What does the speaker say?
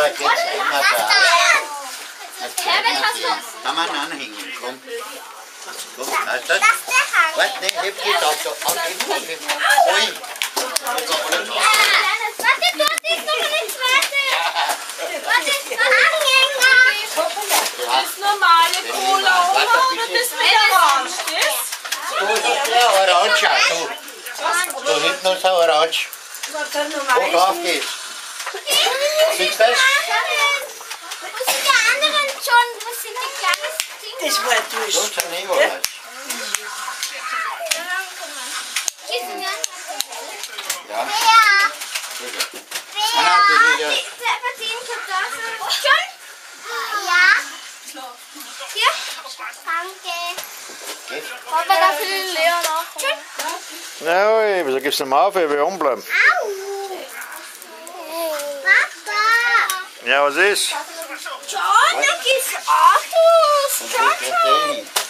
da geht's immer da. Herbert, hast du... Kann man anhängen, komm. Komm, hast du das? Warte, ne, heb die auf. Ui. Warte, dort ist noch eine zweite. Warte, Anhänger. Das normale Cola oder das mit Orange? Du, das ist der Orange, du. Da hinten ist ein Orange. Wo drauf geht's? Siehst du das? Wo sind die anderen schon? Wo sind die kleinen Dinge? Das war durch. So ist ein Nikolaus. Ja. Ja. Bitte. Wer Anna, das ist ja... hat den Kartoffeln? Schon? Ja. Hier. Danke. Geht's? Aber dafür den Leon auch. Schon? Na, ui, wieso gibst du ihm auf, ich will umbleiben? Au. Papa. Ja, was ist? John, da gibt's Autos. Und wo ist der hin?